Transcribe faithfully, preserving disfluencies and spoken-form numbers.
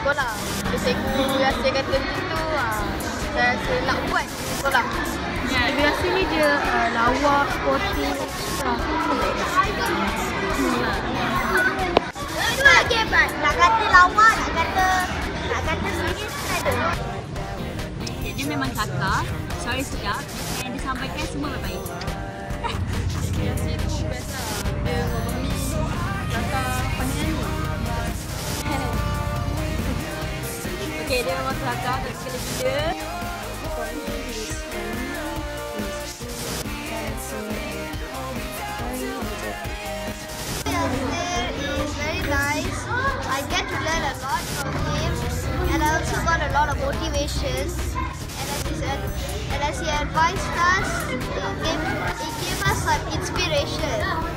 sekolah. Bila Cikgu Yaser kata macam tu, uh, saya rasa nak buat sekolah. Cikgu Yaser ni dia uh, lawa, sporty. Itu lagi hebat. Nak kata lawa, nak kata nak kata serius ada. Dia memang kakak, suara sedap, yang disampaikan semua baik-baik. Cikgu Yaser tu best lah. Dia ngomong ni kakak pandai nyanyi. Okey, dia memang kelakar dan sekali gila. Yaser is very nice. I get to learn a lot from him, and I also got a lot of motivation. And as he said, and as he advised us, he gave, he gave us some inspiration.